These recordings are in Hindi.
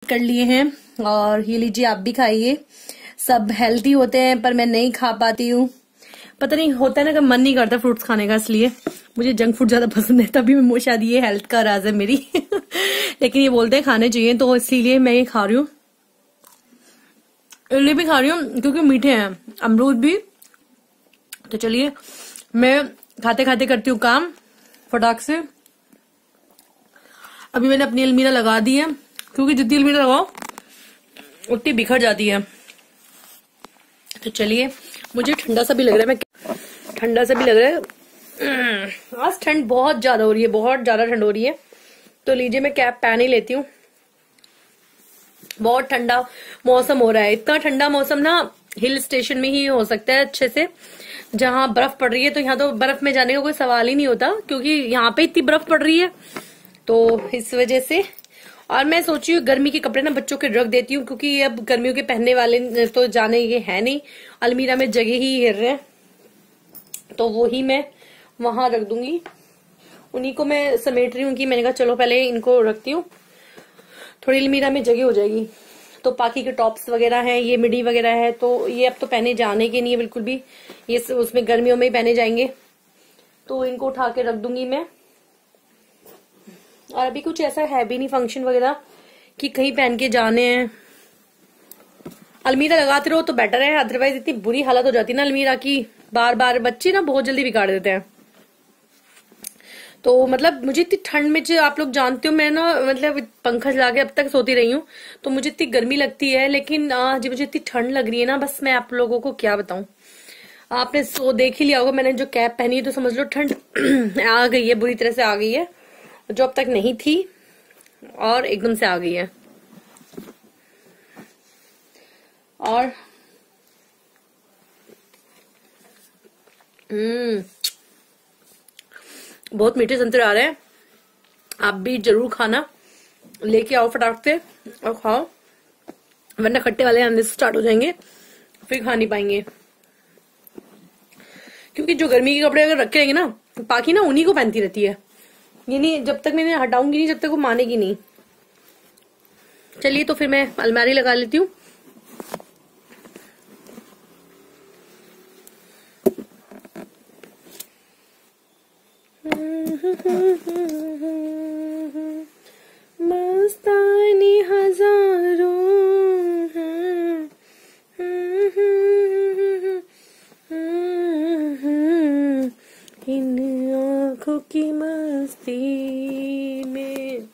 कर लिए हैं और ये लीजिए आप भी खाइए। सब हेल्दी होते हैं पर मैं नहीं खा पाती हूँ, पता नहीं होता है ना कि मन नहीं करता फ्रूट्स खाने का, इसलिए मुझे जंक फूड ज्यादा पसंद है। तभी मैं शायद ये हेल्थ का राज है मेरी लेकिन ये बोलते हैं खाने चाहिए तो इसीलिए मैं ये खा रही हूँ। इसलिए भी खा रही हूँ क्योंकि मीठे हैं अमरूद भी। तो चलिए मैं खाते खाते करती हूँ काम फटाक से। अभी मैंने अपनी अलमीरा लगा दी है क्योंकि जितनी अलमीरा लगाओ उतनी बिखर जाती है। तो चलिए, मुझे ठंडा सा भी लग रहा है, ठंडा सा भी लग रहा है। आज ठंड बहुत ज्यादा हो रही है, बहुत ज्यादा ठंड हो रही है। तो लीजिए मैं कैप पहन ही लेती हूँ। बहुत ठंडा मौसम हो रहा है। इतना ठंडा मौसम ना हिल स्टेशन में ही हो सकता है अच्छे से, जहां बर्फ पड़ रही है। तो यहाँ तो बर्फ में जाने का कोई सवाल ही नहीं होता क्योंकि यहाँ पे इतनी बर्फ पड़ रही है, तो इस वजह से। और मैं सोची हूँ गर्मी के कपड़े ना बच्चों के रख देती हूँ क्योंकि अब गर्मियों के पहनने वाले तो जाने ये है नहीं, अलमीरा में जगह ही घेर रहे हैं, तो वो ही मैं वहां रख दूंगी। उन्हीं को मैं समेट रही हूँ कि मैंने कहा चलो पहले इनको रखती हूँ, थोड़ी अलमीरा में जगह हो जाएगी। तो बाकी के टॉप्स वगैरह हैं, ये मिडी वगैरह है, तो ये अब तो पहने जाने के नहीं है बिल्कुल भी, ये उसमें गर्मियों में ही पहने जाएंगे। तो इनको उठा के रख दूंगी मैं। और अभी कुछ ऐसा है भी नहीं फंक्शन वगैरह कि कहीं पहन के जाने हैं। अलमीरा लगाते रहो तो बेटर है, अदरवाइज इतनी बुरी हालत हो जाती है ना अलमीरा की, बार बार बच्चे ना बहुत जल्दी बिगाड़ देते हैं। तो मतलब मुझे इतनी ठंड में, जो आप लोग जानते हो मैं ना मतलब पंखा चला के अब तक सोती रही हूँ, तो मुझे इतनी गर्मी लगती है, लेकिन जो मुझे इतनी ठंड लग रही है ना, बस मैं आप लोगों को क्या बताऊं। आपने देख ही लिया होगा मैंने जो कैप पहनी है, तो समझ लो ठंड आ गई है, बुरी तरह से आ गई है, जो अब तक नहीं थी और एकदम से आ गई है। और बहुत मीठे संतरे आ रहे हैं, आप भी जरूर खाना, लेके आओ फटाक से और खाओ, वरना खट्टे वाले आने से स्टार्ट हो जाएंगे, फिर खा नहीं पाएंगे। क्योंकि जो गर्मी के कपड़े अगर रखे रहेंगे ना, पाखी ना उन्हीं को पहनती रहती है, ये नहीं, जब तक मैं हटाऊंगी नहीं जब तक वो मानेगी नहीं। चलिए तो फिर मैं अलमारी लगा लेती हूँ। मस्तानी हजारों इन आंखों की मस्ती में।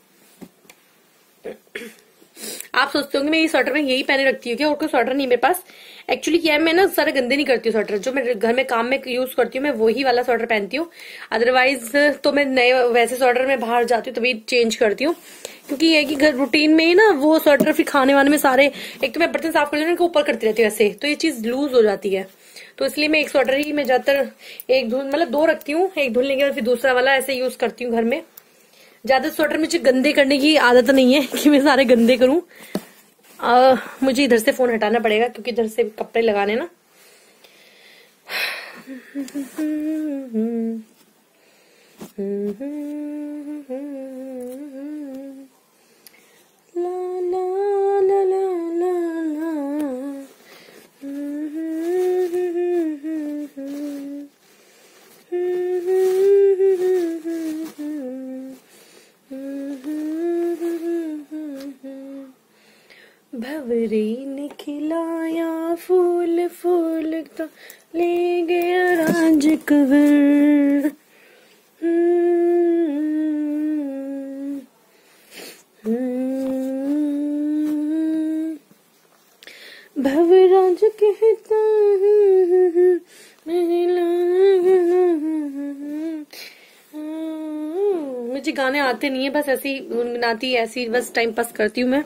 आप सोचते होंगे मैं ये स्वेटर में यही पहने रखती हूँ क्या, और कोई स्वेटर नहीं मेरे पास। एक्चुअली क्या है, मैं ना सारे गंदे नहीं करती हूँ स्वेटर, जो मैं घर में काम में यूज करती हूँ मैं वही वाला स्वेटर पहनती हूँ। अदरवाइज तो मैं नए वैसे स्वेटर में बाहर जाती हूँ तभी चेंज करती हूँ, क्योंकि ये कि घर रूटीन में ही ना वो स्वेटर फिर खाने वाने में सारे, एक तो मैं बर्तन साफ कर लेती हूँ ऊपर करती रहती हूँ ऐसे, तो ये चीज लूज हो जाती है। तो इसलिए मैं एक स्वेटर ही मैं ज्यादातर एक धुल मतलब 2 रखती हूँ, एक धुलने के बाद फिर दूसरा वाला ऐसे यूज करती हूँ घर में। ज्यादा स्वेटर मुझे गंदे करने की आदत नहीं है कि मैं सारे गंदे करूं। मुझे इधर से फोन हटाना पड़ेगा क्योंकि इधर से कपड़े लगाने ना। ला ला ला ला ला भंवरे ने खिलाया फूल फूल तो ले गया राजकुंवर। भंवराज कहता मुझे गाने आते नहीं है, बस ऐसी गुनगुनाती ऐसी बस टाइम पास करती हूँ मैं।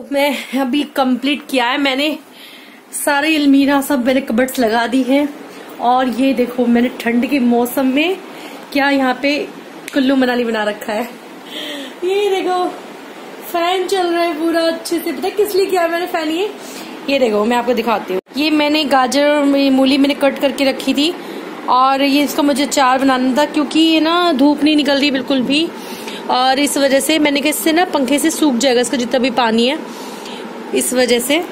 मैं अभी कंप्लीट किया है मैंने, सारे अलमीरा सब मैंने कबर्ड्स लगा दी हैं। और ये देखो मैंने ठंड के मौसम में क्या यहाँ पे कुल्लू मनाली बना रखा है। ये देखो फैन चल रहा है पूरा अच्छे से। पता है किस लिए किया मैंने फैन? ये देखो मैं आपको दिखाती हूँ। ये मैंने गाजर और मूली मैंने कट करके रखी थी और ये इसका मुझे अचार बनाना था, क्योंकि ये ना धूप नहीं निकल रही बिल्कुल भी, और इस वजह से मैंने कहा इससे ना पंखे से सूख जाएगा इसका जितना भी पानी है, इस वजह से।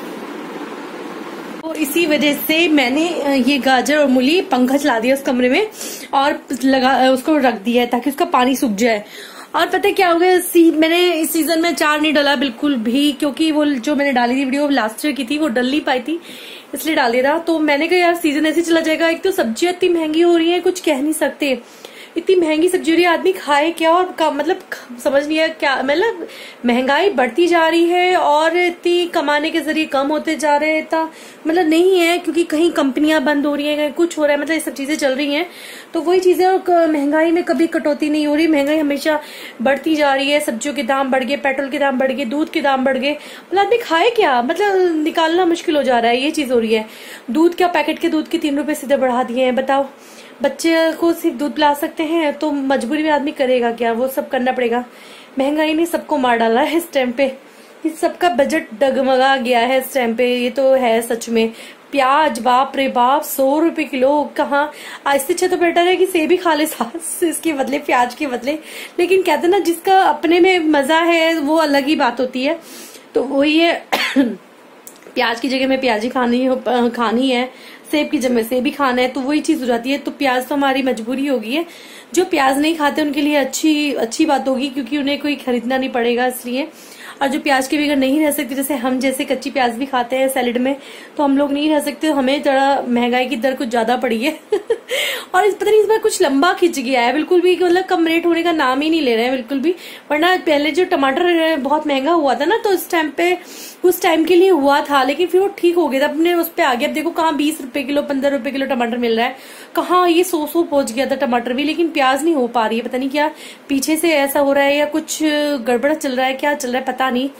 तो इसी वजह से मैंने ये गाजर और मूली पंखा चला दिया उस कमरे में और उसको रख दिया है ताकि उसका पानी सूख जाए। और पता है क्या हो गया, मैंने इस सीजन में अचार नहीं डाला बिल्कुल भी, क्योंकि वो जो मैंने डाली थी वीडियो लास्ट ईयर की थी वो डल नहीं पाई थी, इसलिए डाल दिया था। तो मैंने कहा यार सीजन ऐसे चला जाएगा। एक तो सब्जियां इतनी महंगी हो रही है, कुछ कह नहीं सकते, इतनी महंगी सब्जी हो रही है, आदमी खाए क्या और मतलब समझ नहीं है क्या। मतलब महंगाई बढ़ती जा रही है और इतनी कमाने के जरिए कम होते जा रहे हैं, इतना मतलब नहीं है, क्योंकि कहीं कंपनियां बंद हो रही हैं, कहीं कुछ हो रहा है, मतलब ये सब चीजें चल रही हैं। तो वही चीजें, महंगाई में कभी कटौती नहीं हो रही, महंगाई हमेशा बढ़ती जा रही है। सब्जियों के दाम बढ़ गए, पेट्रोल के दाम बढ़ गए, दूध के दाम बढ़ गए, मतलब आदमी खाए क्या, मतलब निकालना मुश्किल हो जा रहा है, ये चीज हो रही है। दूध क्या, पैकेट के दूध के 3 रुपए सीधे बढ़ा दिए हैं। बताओ बच्चे को सिर्फ दूध पिला सकते हैं तो मजबूरी में आदमी करेगा क्या, वो सब करना पड़ेगा। महंगाई ने सबको मार डाला है इस टाइम पे, इस सबका बजट डगमगा गया है इस टाइम पे, ये तो है सच में। प्याज बाप रे बाप 100 रुपए किलो, कहाँ इससे अच्छा तो बेटर है कि सेब ही खा ले सास इसके बदले, प्याज के बदले। लेकिन कहते ना जिसका अपने में मजा है वो अलग ही बात होती है। तो वही है प्याज की जगह में प्याज ही खानी है, सेब की जगह सेब ही खाना है, तो वही चीज हो जाती है। तो प्याज तो हमारी मजबूरी हो गई है। जो प्याज नहीं खाते उनके लिए अच्छी बात होगी, क्योंकि उन्हें कोई खरीदना नहीं पड़ेगा इसलिए। और जो प्याज के बगैर नहीं रह सकते, जैसे हम जैसे कच्ची प्याज भी खाते हैं सैलेड में, तो हम लोग नहीं रह सकते। हमें थोड़ा महंगाई की दर कुछ ज्यादा पड़ी है और पता नहीं इस बार कुछ लंबा खिंच गया है बिल्कुल भी, मतलब कम रेट होने का नाम ही नहीं ले रहे हैं बिल्कुल भी। वरना पहले जो टमाटर बहुत महंगा हुआ था ना, तो उस टाइम के लिए हुआ था, लेकिन फिर वो ठीक हो गया था, अपने उस पे आ गया। अब देखो कहाँ 20 रुपए किलो 15 रुपए किलो टमाटर मिल रहा है, कहाँ ये 100 पहुंच गया था टमाटर भी, लेकिन प्याज नहीं हो पा रही है। पता नहीं क्या पीछे से ऐसा हो रहा है या कुछ गड़बड़ चल रहा है, क्या चल रहा है पता नहीं।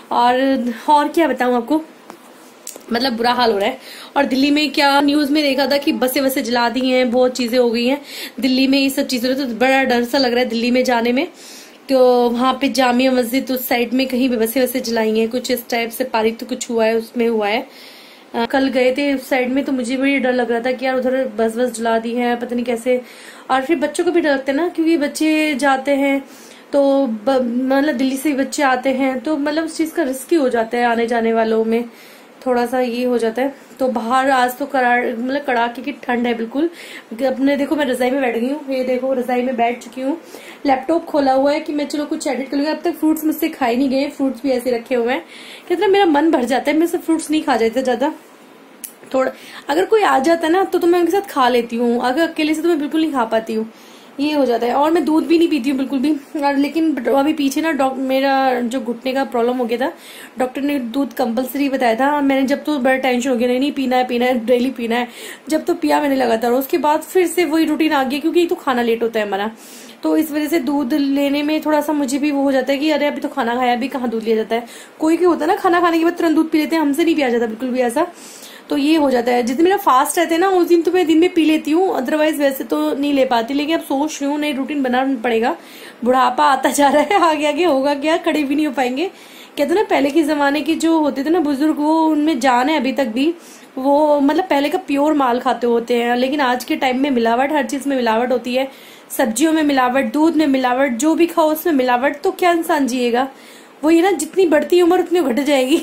और क्या बताऊं आपको, मतलब बुरा हाल हो रहा है। और दिल्ली में क्या न्यूज में देखा था कि बसें जला दी हैं, बहुत चीजें हो गई हैं दिल्ली में, ये सब चीजें, तो बड़ा डर सा लग रहा है दिल्ली में जाने में। तो वहां पे जामिया मस्जिद उस साइड में कहीं भी बसें जलाई हैं, कुछ इस टाइप से पारित तो कुछ हुआ है, उसमें हुआ है। कल गए थे उस साइड में, तो मुझे बड़ी डर लग रहा था कि यार उधर बस जला दी है, पता नहीं कैसे। और फिर बच्चों को भी डर लगता है ना, क्योंकि बच्चे जाते हैं तो मतलब दिल्ली से बच्चे आते हैं, तो मतलब उस चीज का रिस्क ही हो जाता है, आने जाने वालों में थोड़ा सा ये हो जाता है। तो बाहर आज तो मतलब कड़ाके की ठंड है बिल्कुल। अपने देखो मैं रजाई में बैठ गई हूँ, ये देखो रजाई में बैठ चुकी हूँ, लैपटॉप खोला हुआ है कि मैं चलो कुछ एडिट कर लूंगी। अब तक फ्रूट्स मुझसे खाए नहीं गए, फ्रूट्स भी ऐसे रखे हुए हैं, कितना मेरा मन भर जाता है, मैं सब फ्रूट्स नहीं खा जाते ज्यादा। थोड़ा अगर कोई आ जाता है ना तो मैं उनके साथ खा लेती हूँ, अगर अकेले से तो मैं बिल्कुल नहीं खा पाती हूँ, ये हो जाता है। और मैं दूध भी नहीं पीती हूँ बिल्कुल भी। और लेकिन अभी पीछे ना मेरा जो घुटने का प्रॉब्लम हो गया था, डॉक्टर ने दूध कंपलसरी बताया था। मैंने जब तो बड़ा टेंशन हो गया, नहीं पीना है डेली पीना है, जब तो पिया मैंने लगातार। उसके बाद फिर से वही रूटीन आ गया, क्योंकि तो खाना लेट होता है हमारा, तो इस वजह से दूध लेने में थोड़ा सा मुझे भी वो हो जाता है कि अरे अभी तो खाना खाया, अभी कहाँ दूध लिया जाता है। कोई होता है ना खाना खाने के बाद तुरंत दूध पी लेते हैं, हमसे नहीं पिया जाता बिल्कुल भी ऐसा, तो ये हो जाता है। जिस दिन मेरा फास्ट रहता है ना उस दिन तो मैं दिन में पी लेती हूँ, अदरवाइज वैसे तो नहीं ले पाती। लेकिन अब सोच रही हूँ नई रूटीन बनाना पड़ेगा, बुढ़ापा आता जा रहा है, आगे आगे होगा क्या, खड़े भी नहीं हो पाएंगे। कहते ना पहले के जमाने के जो होते थे ना बुजुर्ग, वो उनमें जान है अभी तक भी, वो मतलब पहले का प्योर माल खाते होते हैं। लेकिन आज के टाइम में मिलावट, हर चीज में मिलावट होती है, सब्जियों में मिलावट, दूध में मिलावट, जो भी खाओ उसमें मिलावट, तो क्या इंसान जिएगा। वो ये ना जितनी बढ़ती उम्र उतनी घट जाएगी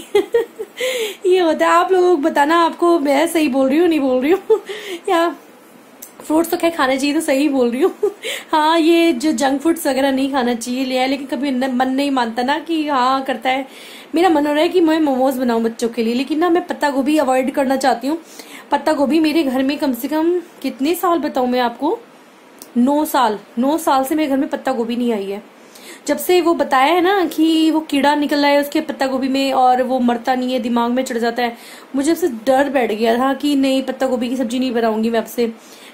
ये होता है। आप लोगों को बताना, आपको मैं सही बोल रही हूँ नहीं बोल रही हूँ या फ्रूट्स तो खैर खाने चाहिए, तो सही बोल रही हूँ हाँ ये जो जंक फूड्स वगैरह नहीं खाना चाहिए लिया, लेकिन कभी मन नहीं मानता ना कि हाँ करता है। मेरा मन हो रहा है कि मैं मोमोज बनाऊं बच्चों के लिए, लेकिन ना मैं पत्ता गोभी अवॉइड करना चाहती हूँ। पत्ता गोभी मेरे घर में कम से कम कितने साल बताऊं मैं आपको, 9 साल से मेरे घर में पत्ता गोभी नहीं आई है। जब से वो बताया है ना कि वो कीड़ा निकल रहा है उसके पत्ता गोभी में और वो मरता नहीं है, दिमाग में चढ़ जाता है, मुझे उससे डर बैठ गया था कि नहीं पत्ता गोभी की सब्जी नहीं बनाऊंगी मैं अब से।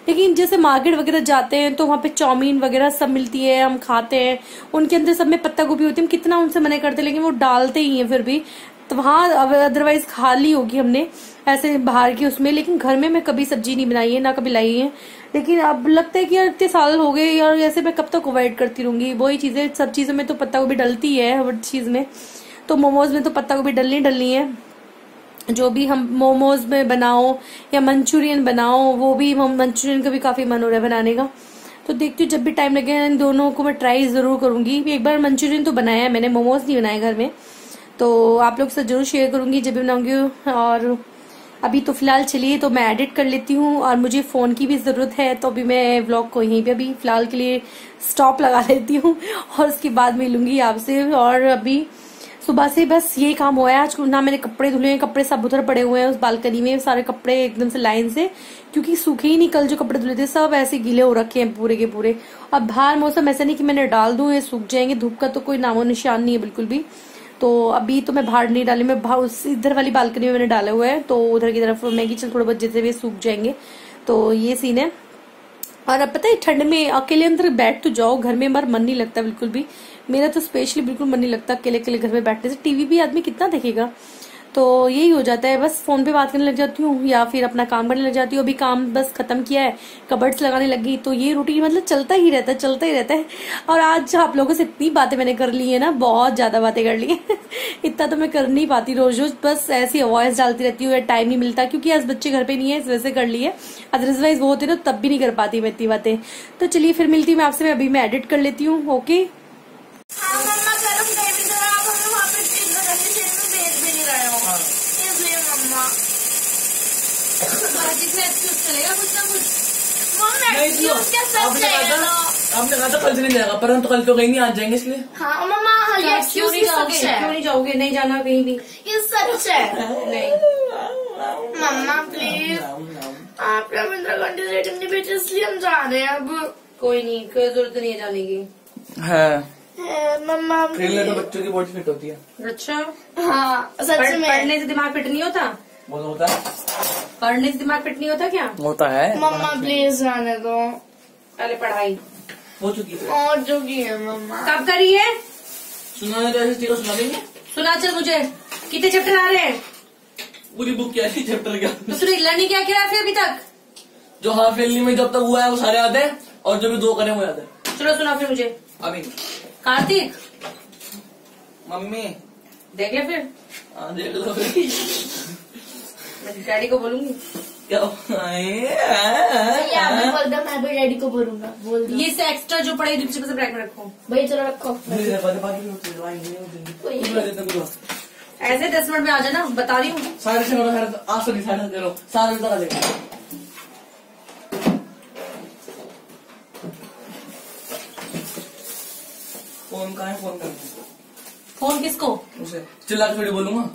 लेकिन जैसे मार्केट वगैरह जाते हैं तो वहाँ पे चाउमीन वगैरह सब मिलती है, हम खाते हैं, उनके अंदर सब में पत्ता गोभी होती है, हम कितना उनसे मना करते हैं लेकिन वो डालते ही हैं फिर भी। तो वहाँ अदरवाइज खा ली होगी हमने ऐसे बाहर की उसमें, लेकिन घर में मैं कभी सब्जी नहीं बनाई है, ना कभी लाई है। लेकिन अब लगता है कि यार इतने साल हो गए यार, ऐसे मैं कब तक अवॉइड करती रहूंगी वही चीजें। सब चीजों में तो पत्ता गोभी डलती है, हर चीज में। तो मोमोज में तो पत्ता गोभी डलनी है। जो भी हम मोमोज में बनाओ या मंचूरियन बनाओ, वो भी मंचूरियन का भी काफी मन हो रहा है बनाने का। तो देखती हूँ जब भी टाइम लगे इन दोनों को मैं ट्राई जरूर करूंगी। एक बार मंचूरियन तो बनाया है मैंने, मोमोज नहीं बनाए घर में, तो आप लोग से जरूर शेयर करूंगी जब भी बनाऊंगी। और अभी तो फिलहाल चलिए तो मैं एडिट कर लेती हूँ, और मुझे फोन की भी जरूरत है, तो अभी मैं व्लॉग को यहीं पे अभी फिलहाल के लिए स्टॉप लगा लेती हूँ, और उसके बाद मिलूंगी आपसे। और अभी सुबह से बस यही काम हुआ है आज। ना मैंने कपड़े धुले हैं, कपड़े सब उधर पड़े हुए हैं उस बालकनी में, सारे कपड़े एकदम से लाइन से, क्योंकि सूखे ही नहीं। कल जो कपड़े धुले थे सब ऐसे गीले हो रखे हैं पूरे के पूरे। अब बाहर मौसम ऐसा नहीं कि मैंने डाल दूं ये सूख जाएंगे, धूप का तो कोई नामो निशान नहीं है बिल्कुल भी। तो अभी तो मैं बाहर नहीं डाली, मैं उस इधर वाली बालकनी में मैंने डाले हुए हैं, तो उधर की तरफ मैं कि चल थोड़े बहुत जैसे भी सूख जाएंगे। तो ये सीन है। और अब पता है ठंड में अकेले अंदर बैठ तो जाओ, घर में हमारा मन नहीं लगता बिल्कुल भी। मेरा तो स्पेशली बिल्कुल मन नहीं लगता अकेले अकेले घर में बैठने से। टीवी भी आदमी कितना देखेगा, तो यही हो जाता है। बस फोन पे बात करने लग जाती हूँ या फिर अपना काम करने लग जाती हूँ। अभी काम बस खत्म किया है, कबर्ड्स लगाने लगी, तो ये रूटीन मतलब चलता ही रहता है, चलता ही रहता है। और आज आप लोगों से इतनी बातें मैंने कर ली है ना, बहुत ज्यादा बातें कर ली है इतना तो मैं कर नहीं पाती रोज रोज, बस ऐसी वॉइस डालती रहती हूँ, टाइम नहीं मिलता क्योंकि आज बच्चे घर पे नहीं है, इस वजह से कर ली है। अदरवाइज वो होते ना तब भी नहीं कर पाती मैं इतनी बातें। तो चलिए फिर मिलती हूँ मैं आपसे, अभी मैं एडिट कर लेती हूँ। ओके चलेगा कुछ ना कुछ। आपने कहा था कल से नहीं जाएगा, परंतु कल तो कहीं नहीं, आज जाएंगे इसलिए। हाँ मम्मा, क्यों नहीं जाओगे? नहीं जाना कहीं भी, ये सच है। नहीं मम्मा प्लीज, आप रविंद्र घंटे रेटिंग नहीं भेजे इसलिए हम जा रहे हैं अब। कोई नहीं, कोई जरूरत नहीं है जाने की। मम्मा खेलने तो बच्चों की बॉडी फिट होती है। अच्छा हाँ सच में। पढ़ने से दिमाग फिट नहीं होता? वो तो होता है। पढ़ने से दिमाग फिट नहीं होता क्या? होता है। मम्मा प्लीज जाने दो, पहले पढ़ाई हो चुकी है और जो की है मम्मा। कब करी है? सुनाने तो ऐसे चीजों सुना देंगे। सुना चल मुझे, कितने चैप्टर आ रहे हैं? पूरी बुक क्या थी चैप्टर क्या? तो तूने लर्निंग क्या किया फिर अभी तक? जो हाफ ईयरली में जब तक हुआ है वो सारे याद है, और जो भी 2 करे वो याद है। चलो सुना फिर मुझे। अभी कार्तिक मम्मी देख ले फिर, देख लो फिर। मैं डैडी को बोलूंगी। क्या बोल दो, मैं भी डैडी को बोलूंगा। बोल दो ये से एक्स्ट्रा जो पढ़ाई दूसरे से ब्रैक में रखो भाई, चलो रखो। ऐसे 10 मिनट में आ जाना, बता रही हूँ। साढ़े 8 करो, 7 बजे तक आ जाएगा। फोन कहाँ है? फोन कर फोन किसको? उसे चिल्ला के थोड़ी बोलूंगा।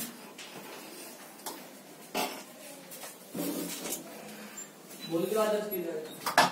बोल के आदत की जाए।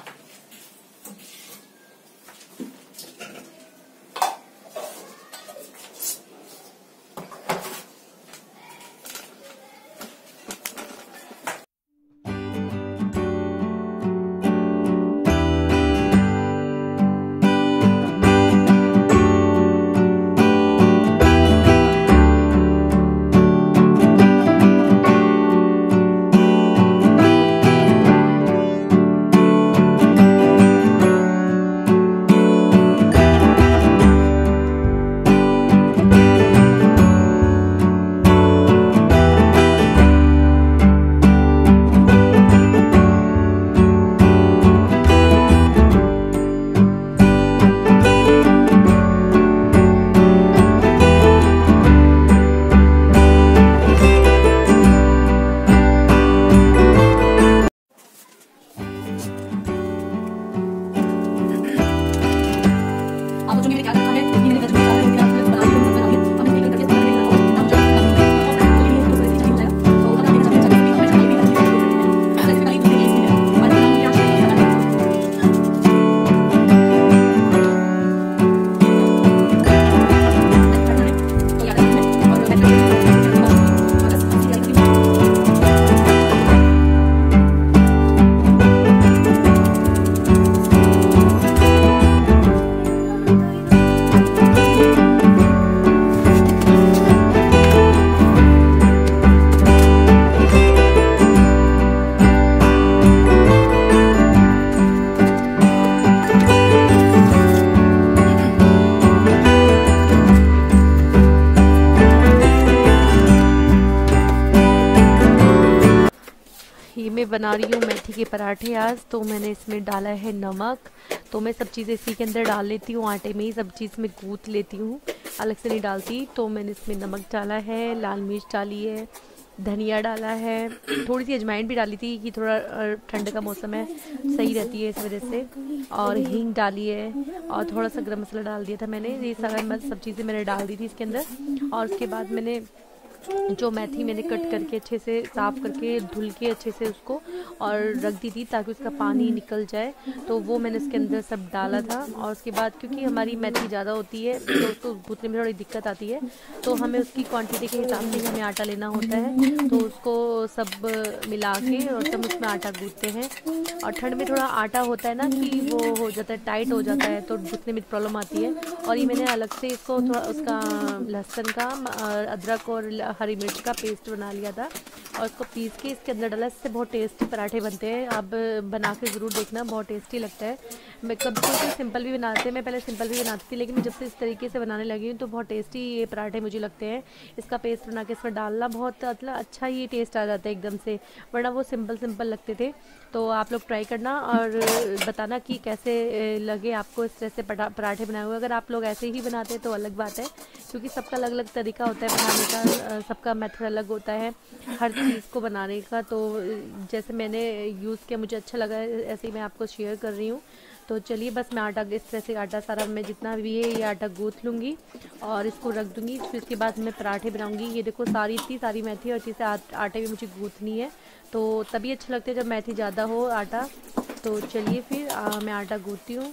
बना रही हूँ मेथी के पराठे आज। तो मैंने इसमें डाला है नमक। तो मैं सब चीज़ें इसी के अंदर डाल लेती हूँ, आटे में ही सब चीज़ में गूँथ लेती हूँ, अलग से नहीं डालती। तो मैंने इसमें नमक डाला है, लाल मिर्च डाली है, धनिया डाला है, थोड़ी सी अजवाइन भी डाली थी कि थोड़ा ठंड का मौसम है, सही रहती है इस वजह से, और हींग डाली है, और थोड़ा सा गरम मसाला डाल दिया था मैंने। ये सारा सब चीज़ें मैंने डाल दी थी इसके अंदर। और उसके बाद मैंने जो मेथी मैंने कट करके अच्छे से साफ़ करके धुल के अच्छे से उसको और रख दी थी ताकि उसका पानी निकल जाए, तो वो मैंने इसके अंदर सब डाला था। और उसके बाद क्योंकि हमारी मेथी ज़्यादा होती है तो उसको गूँथने में थोड़ी दिक्कत आती है, तो हमें उसकी क्वांटिटी के हिसाब से हमें आटा लेना होता है। तो उसको सब मिला के और तब उसमें आटा गूँथते हैं। और ठंड में थोड़ा आटा होता है ना कि वो हो जाता है, टाइट हो जाता है, तो गूँथने में प्रॉब्लम आती है। और ये मैंने अलग से इसको थोड़ा उसका लहसुन का, अदरक और हरी मिर्च का पेस्ट बना लिया था और उसको पीस के इसके अंदर डाला। इससे बहुत टेस्टी पराठे बनते हैं, आप बना के ज़रूर देखना, बहुत टेस्टी लगता है। मैं कभी कभी सिंपल भी बनाते हैं, मैं पहले सिंपल भी बनाती थी, लेकिन जब से इस तरीके से बनाने लगी हूँ तो बहुत टेस्टी ये पराठे मुझे लगते हैं। इसका पेस्ट बना के इसमें डालना बहुत मतलब अच्छा ही टेस्ट आ जाता है एकदम से, वरना वो सिंपल लगते थे। तो आप लोग ट्राई करना और बताना कि कैसे लगे आपको इस तरह से पराठे बनाए हुए। अगर आप लोग ऐसे ही बनाते हैं तो अलग बात है, क्योंकि सबका अलग अलग तरीका होता है बनाने का, सबका मेथड अलग होता है हर चीज़ को बनाने का। तो जैसे मैंने यूज़ किया मुझे अच्छा लगा, ऐसे ही मैं आपको शेयर कर रही हूँ। तो चलिए बस मैं आटा इस तरह से आटा सारा मैं जितना भी है ये आटा गूँथ लूँगी और इसको रख दूँगी। फिर इसके बाद मैं पराठे बनाऊँगी। ये देखो इतनी सारी मेथी और चीज़ें आटे में मुझे गूँथनी है, तो तभी अच्छा लगता है जब मेथी ज़्यादा हो आटा। तो चलिए फिर मैं आटा गूँथती हूँ।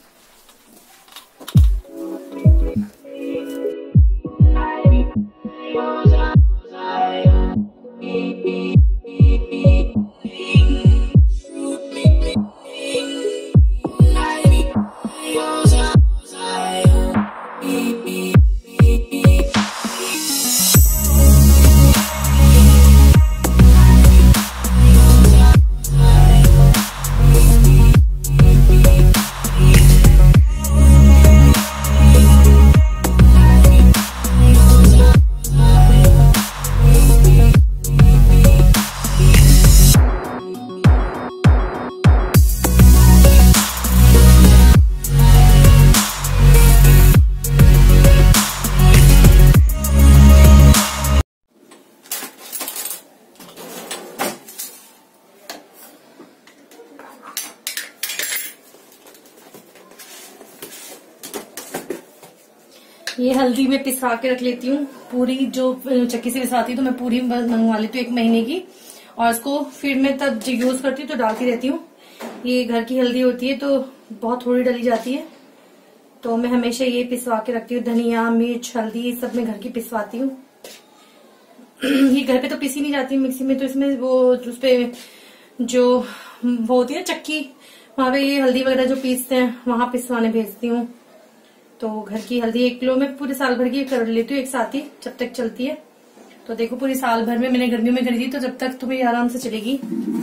ये हल्दी में पिसा के रख लेती हूँ पूरी, जो चक्की से पिसाती हूँ तो मैं पूरी मंगवा लेती हूँ 1 महीने की, और इसको फिर मैं तब यूज करती हूँ तो डालती रहती हूँ। ये घर की हल्दी होती है तो बहुत थोड़ी डली जाती है, तो मैं हमेशा ये पिसवा के रखती हूँ। धनिया, मिर्च, हल्दी सब मैं घर की पिसवाती हूँ। ये घर पे तो पिसी नहीं जाती मिक्सी में, तो इसमें वो उसपे जो वो होती है चक्की, वहां पे ये हल्दी वगैरह जो पीसते हैं वहां पिसवाने भेजती हूँ। तो घर की हल्दी 1 किलो में पूरे साल भर की कर लेती हूँ एक साथ ही, जब तक चलती है। तो देखो पूरी साल भर में मैंने गर्मियों में खरीदी, तो जब तक तुम्हें आराम से चलेगी।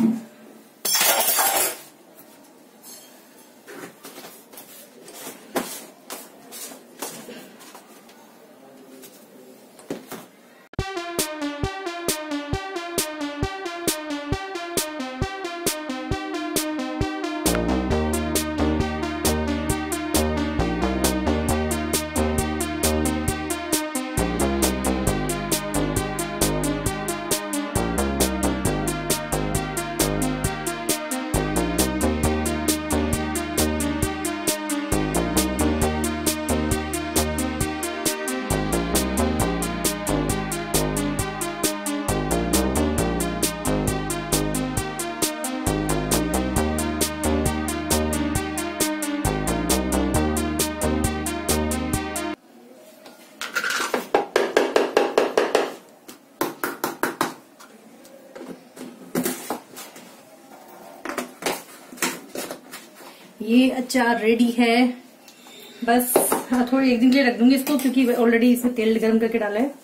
ये अचार रेडी है, बस थोड़ी 1 दिन के लिए रख दूंगी इसको, क्योंकि ऑलरेडी इसमें तेल गर्म करके डाला है।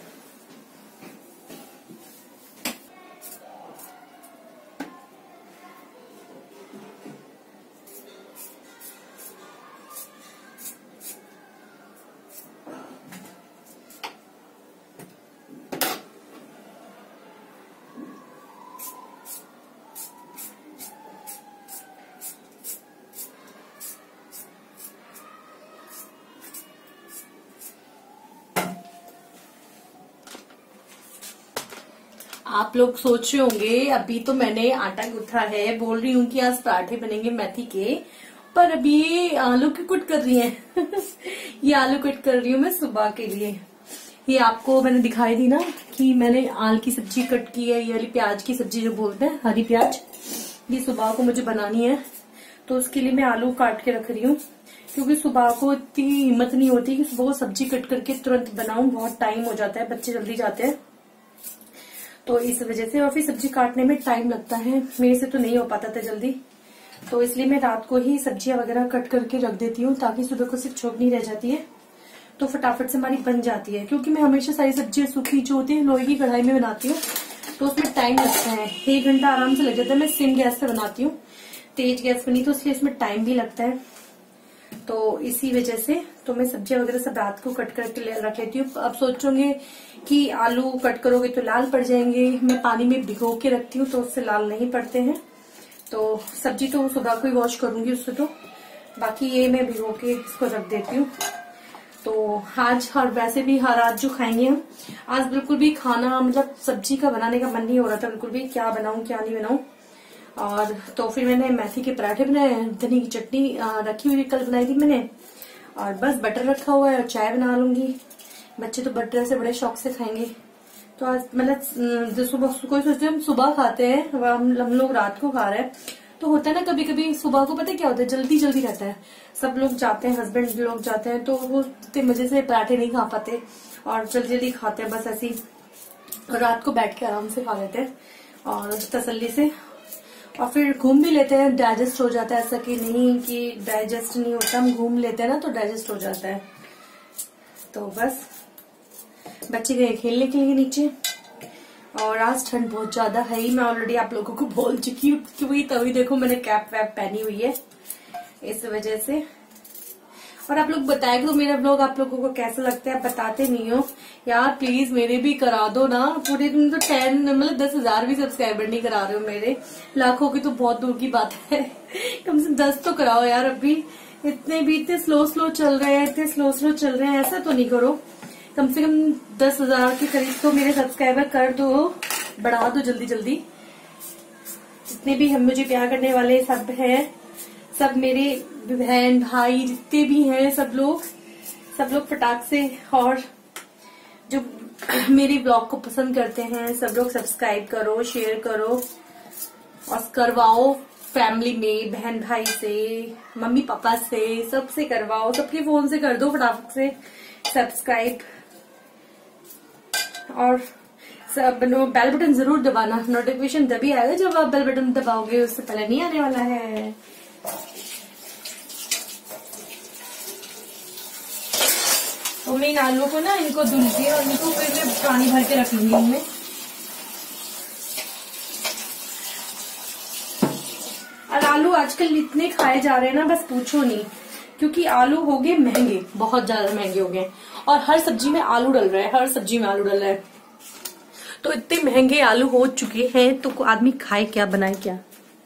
आप लोग सोच रहे होंगे अभी तो मैंने आटा गूंथा है, बोल रही हूँ कि आज पराठे बनेंगे मेथी के, पर अभी ये आलू की कट कर रही है ये आलू कट कर रही हूँ मैं सुबह के लिए। ये आपको मैंने दिखाई दी ना कि मैंने आल की सब्जी कट की है, ये वाली प्याज की सब्जी जो बोलते हैं हरी प्याज, ये सुबह को मुझे बनानी है। तो उसके लिए मैं आलू काट के रख रही हूँ, क्योंकि सुबह को इतनी हिम्मत नहीं होती कि सुबह को सब्जी कट करके तुरंत बनाऊं, बहुत टाइम हो जाता है, बच्चे जल्दी जाते हैं तो इस वजह से। और फिर सब्जी काटने में टाइम लगता है, मेरे से तो नहीं हो पाता था जल्दी, तो इसलिए मैं रात को ही सब्जियां वगैरह कट करके रख देती हूँ ताकि सुबह को सिर्फ छोकनी रह जाती है तो फटाफट से हमारी बन जाती है। क्योंकि मैं हमेशा सारी सब्जियां सूखी जो होती है लोहे की कढ़ाई में बनाती हूँ तो उसमें टाइम लगता है, 1 घंटा आराम से लग जाता है। मैं सिम गैस पे बनाती हूँ, तेज गैस पे नहीं, तो इसलिए इसमें टाइम भी लगता है। तो इसी वजह से तो मैं सब्जियां वगैरह सब रात को कट करके रख लेती हूँ। अब सोचोगे कि आलू कट करोगे तो लाल पड़ जाएंगे, मैं पानी में भिगो के रखती हूँ तो उससे लाल नहीं पड़ते हैं। तो सब्जी तो सुबह को ही वॉश करूंगी उससे, तो बाकी ये मैं भिगो के इसको रख देती हूँ। तो आज और वैसे भी हर आज जो खाएंगे हम, आज बिल्कुल भी खाना मतलब सब्जी का बनाने का मन नहीं हो रहा था बिल्कुल भी, क्या बनाऊं क्या नहीं बनाऊं। और तो फिर मैंने मेथी के पराठे बनाए, धनी की चटनी रखी हुई कल बनाई थी मैंने, और बस बटर रखा हुआ है और चाय बना लूंगी। बच्चे तो बटर से बड़े शौक से खाएंगे। तो आज मतलब सुबह कोई सोचते हैं हम सुबह खाते हैं, हम लोग रात को खा रहे हैं। तो होता है ना कभी कभी सुबह को, पता है क्या होता है, जल्दी जल्दी रहता है, सब लोग जाते हैं, हस्बैंड लोग जाते हैं, तो वो इतने मजे से पराठे नहीं खा पाते और जल्दी जल्दी खाते हैं बस ऐसे ही। और रात को बैठ के आराम से खा लेते हैं और तसल्ली से, और फिर घूम भी लेते हैं, डाइजेस्ट हो जाता है। ऐसा कि नहीं कि डाइजेस्ट नहीं होता, हम घूम लेते हैं ना तो डाइजेस्ट हो जाता है। तो बस बच्चे गए खेलने के लिए नीचे, और आज ठंड बहुत ज्यादा है ही, मैं ऑलरेडी आप लोगों को बोल चुकी हूँ क्योंकि तभी देखो मैंने कैप वैप पहनी हुई है इस वजह से। और आप लोग बताएं तो मेरा ब्लॉग आप लोगों को कैसा लगता है, बताते नहीं हो यार, प्लीज मेरे भी करा दो ना। पूरे दिन तो 10,000 भी सब्सक्राइबर नहीं करा रहे हो मेरे, लाखों की तो बहुत दूर की बात है कम से 10 तो कराओ यार। अभी इतने स्लो चल रहे हैं, इतने स्लो चल रहे हैं, ऐसा तो नहीं करो। कम से कम 10,000 के करीब तो मेरे सब्सक्राइबर कर दो, बढ़ा दो जल्दी जल्दी। जितने भी हम मुझे प्यार करने वाले सब हैं, सब मेरे बहन भाई जितने भी हैं, सब लोग फटाक से, और जो मेरी ब्लॉग को पसंद करते हैं सब लोग सब्सक्राइब करो, शेयर करो और करवाओ फैमिली में, बहन भाई से, मम्मी पापा से, सबसे करवाओ, सबके फोन से कर दो फटाफट से सब्सक्राइब। और बेल बटन जरूर दबाना, नोटिफिकेशन तभी आएगा जब आप बेल बटन दबाओगे, उससे पहले नहीं आने वाला है। तो मैं इन आलू को ना इनको धुलती है और इनको फिर मैं पानी भर के रख लूंगी इनमें। और आलू आजकल इतने खाए जा रहे हैं ना, बस पूछो नहीं, क्योंकि आलू हो गए महंगे, बहुत ज्यादा महंगे हो गए, और हर सब्जी में आलू डल रहा है, हर सब्जी में आलू डल रहा है। तो इतने महंगे आलू हो चुके हैं तो आदमी खाए क्या, बनाए क्या।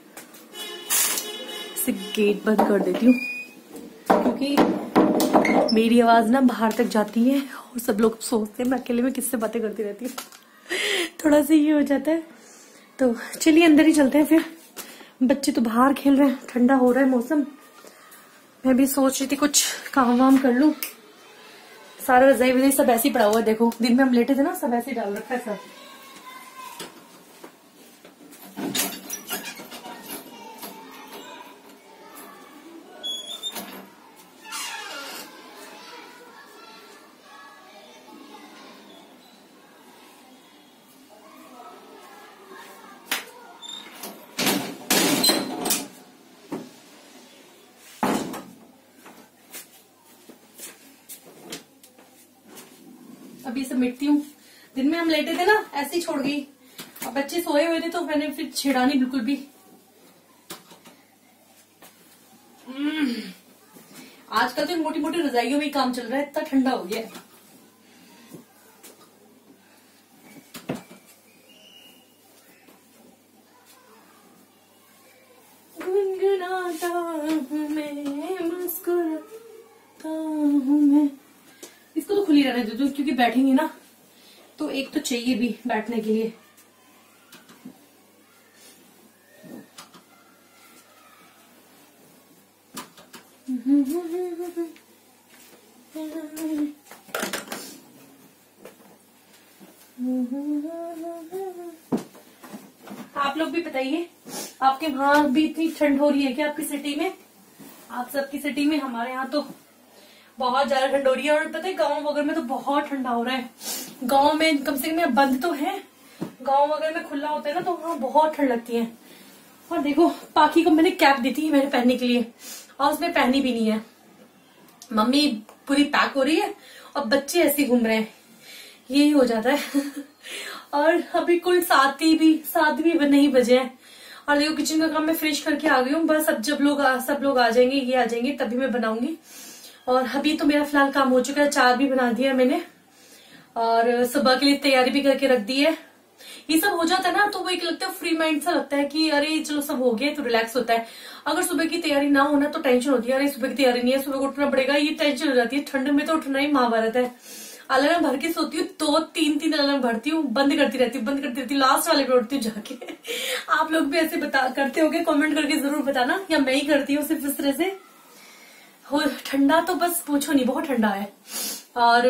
इसे गेट बंद कर देती हूँ क्योंकि मेरी आवाज ना बाहर तक जाती है और सब लोग सोचते हैं मैं अकेले में किससे बातें करती रहती हूँ थोड़ा सा ये हो जाता है। तो चलिए अंदर ही चलते हैं फिर, बच्चे तो बाहर खेल रहे हैं, ठंडा हो रहा है मौसम। मैं भी सोच रही थी कुछ काम वाम कर लूं, सारा रजाई वजाई सब ऐसे ही पड़ा हुआ है, देखो दिन में हम लेटे थे ना सब ऐसे डाल रखा है सब। अभी सब मिटती हूँ, दिन में हम लेटे थे ना ऐसे ही छोड़ गई, अब बच्चे सोए हुए थे तो मैंने फिर छेड़ा नहीं बिल्कुल भी। आजकल तो मोटी मोटी रजाइयों में ही काम चल रहा है, इतना ठंडा हो गया है। गुनगुनाता हूँ मैं, मुस्कुराता हूँ मैं। इसको तो खुली रहने दे दो क्योंकि बैठेंगे ना तो एक तो चाहिए भी बैठने के लिए। आप लोग भी बताइए, आपके वहां भी इतनी ठंड हो रही है क्या आपकी सिटी में? आप सबकी सिटी में, हमारे यहाँ तो बहुत ज्यादा ठंड हो रही है। और पता है गांव वगैरह में तो बहुत ठंडा हो रहा है। गांव में कम से कम बंद तो है, गांव वगैरह में खुला होता है ना, तो वहां बहुत ठंड लगती है। और देखो पाखी को मैंने कैप दी थी मेरे पहनने के लिए, और उसने पहनी भी नहीं है। मम्मी पूरी पैक हो रही है और बच्चे ऐसे घूम रहे हैं, यही हो जाता है। और अभी कुल 7 भी नहीं बजे हैं। और देखो किचन का काम मैं फिनिश करके आ गई हूँ। बस अब जब सब लोग आ जाएंगे, ये आ जाएंगे, तभी मैं बनाऊंगी। और अभी तो मेरा फिलहाल काम हो चुका है, 4 भी बना दिया मैंने, और सुबह के लिए तैयारी भी करके रख दी है। ये सब हो जाता है ना, तो वो एक लगता है फ्री माइंड सा लगता है कि अरे चलो सब हो गया, तो रिलैक्स होता है। अगर सुबह की तैयारी ना होना तो टेंशन होती है, अरे सुबह की तैयारी नहीं है, सुबह को उठना पड़ेगा, ये टेंशन हो जाती है। ठंड में तो उठना ही महाभारत है। अलार्म भर के सोती हूँ, 2-3 अलार्म भरती हूँ, बंद करती रहती हूँ, लास्ट वाले पे उठती हूँ जाके। आप लोग भी ऐसे करते होगे? कमेंट करके जरूर बताना, या मैं ही करती हूँ सिर्फ इस तरह से। ठंडा तो बस पूछो नहीं, बहुत ठंडा है। और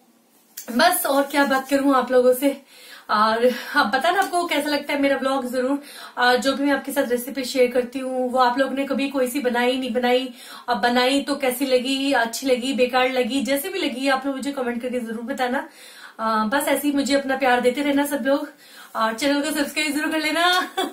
बस और क्या बात करूं आप लोगों से। और अब बताना आपको कैसा लगता है मेरा व्लॉग, जरूर। जो भी मैं आपके साथ रेसिपी शेयर करती हूँ, वो आप लोगों ने कभी कोई सी बनाई नहीं बनाई, अब बनाई तो कैसी लगी, अच्छी लगी, बेकार लगी, जैसे भी लगी, आप लोग मुझे कमेंट करके जरूर बताना। बस ऐसे ही मुझे अपना प्यार देते रहना सब लोग, और चैनल को सब्सक्राइब जरूर कर लेना।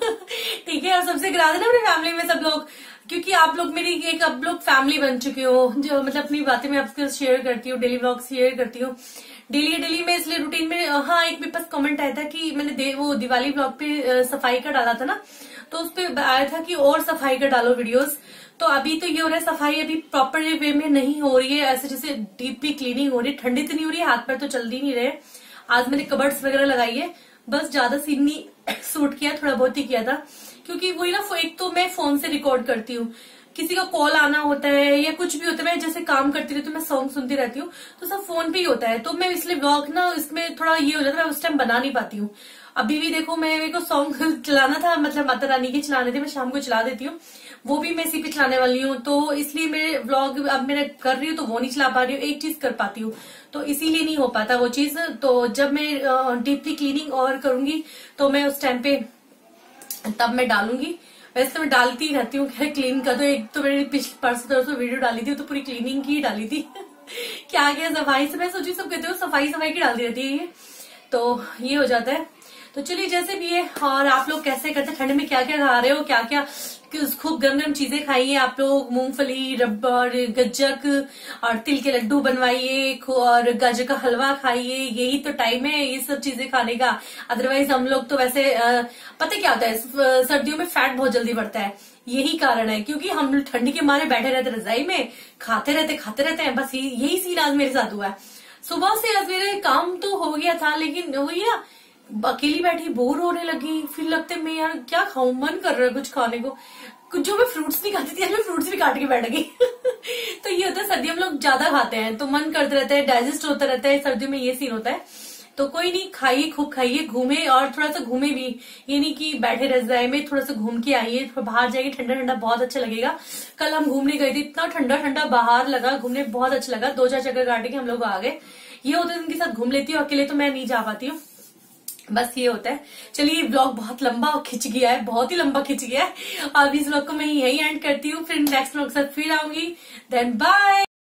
ठीक है, और सबसे करा देना अपनी फैमिली में सब लोग, क्योंकि आप लोग मेरी एक अब लोग फैमिली बन चुके हो। जो मतलब अपनी बातें मैं आपके साथ शेयर करती हूँ, डेली व्लॉग शेयर करती हूँ डेली में, इसलिए रूटीन में। हाँ, एक मेरे पास कमेंट आया था कि मैंने वो दिवाली व्लॉग पे सफाई का डाला था ना, तो उस पे आया था कि और सफाई का डालो वीडियोस। तो अभी तो ये हो रहा है, सफाई अभी प्रॉपर वे में नहीं हो रही है, ऐसे जैसे डीपली क्लीनिंग हो रही है। ठंडी तो नहीं हो रही है, हाथ पैर तो चल ही नहीं रहे। आज मैंने कबर्ड्स वगैरह लगाई है, बस ज्यादा सीन नहीं सूट किया, थोड़ा बहुत ही किया था, क्योंकि वही ना, एक तो मैं फोन से रिकॉर्ड करती हूँ, किसी का कॉल आना होता है या कुछ भी होता है, मैं जैसे काम करती रहती हूँ, मैं सॉन्ग सुनती रहती हूँ, तो सब फोन पे ही होता है। तो मैं इसलिए व्लॉग ना, इसमें थोड़ा ये हो जाता है, मैं उस टाइम बना नहीं पाती हूँ। अभी भी देखो, मेरे को सॉन्ग चलाना था, मतलब माता रानी के चलाने थे, मैं शाम को चला देती हूँ, वो भी मैं इसी पे चलाने वाली हूँ। तो इसलिए मैं व्लॉग अब मेरा कर रही हूँ, तो वो नहीं चला पा रही हूँ, एक चीज कर पाती हूँ, तो इसीलिए नहीं हो पाता वो चीज। तो जब मैं डीपली क्लीनिंग और करूंगी, तो मैं उस टाइम पे तब मैं डालूंगी। वैसे तो मैं डालती ही रहती हूँ क्लीन का। तो एक तो मैंने परसों वीडियो डाली थी, तो पूरी क्लीनिंग की डाली थी। क्या सफाई से, मैं सोची सब कहते हो सफाई की डालती रहती है ये, तो ये हो जाता है। तो चलिए जैसे भी है। और आप लोग कैसे करते, ठंड में क्या क्या खा रहे हो, क्या क्या खूब गरम गरम चीजें खाइए आप लोग, मूंगफली, रबर, गज्जक और तिल के लड्डू बनवाइए, और गाजर का हलवा खाइए। यही तो टाइम है ये सब चीजें खाने का। अदरवाइज हम लोग तो वैसे पता क्या होता है, सर्दियों में फैट बहुत जल्दी बढ़ता है, यही कारण है, क्योंकि हम ठंड के मारे बैठे रहते रजाई में, खाते रहते हैं। बस यही सीन आज मेरे साथ हुआ है। सुबह से आज मेरे काम तो हो गया था, लेकिन वही ना, अकेली बैठी बोर होने लगी, फिर लगते मैं यार क्या खाऊं, मन कर रहा है कुछ खाने को। कुछ जो मैं फ्रूट्स नहीं खाती थी, मैं फ्रूट्स भी काट के बैठ गई। तो ये होता है, सर्दियों में लोग ज्यादा खाते हैं, तो मन करते रहता है, डाइजेस्ट होता रहता है, सर्दियों में ये सीन होता है। तो कोई नहीं, खाइए, खूब खाइए, घूमे, और थोड़ा सा घूमे भी, ये नहीं कि बैठे रजाई में, थोड़ा सा घूम के आइए, बाहर जाइए, ठंडा ठंडा बहुत अच्छा लगेगा। कल हम घूमने गए थे, इतना ठंडा ठंडा बाहर लगा, घूमने बहुत अच्छा लगा। 2-4 चक्कर काटे के हम लोग आ गए। ये होता है उनके साथ घूम लेती हूँ, अकेले तो मैं नहीं जा पाती हूँ, बस ये होता है। चलिए ब्लॉग बहुत लंबा खिंच गया है, बहुत ही लंबा खिंच गया है। अब इस ब्लॉग को मैं यही एंड करती हूँ, फिर नेक्स्ट ब्लॉग के साथ फिर आऊंगी। Then bye.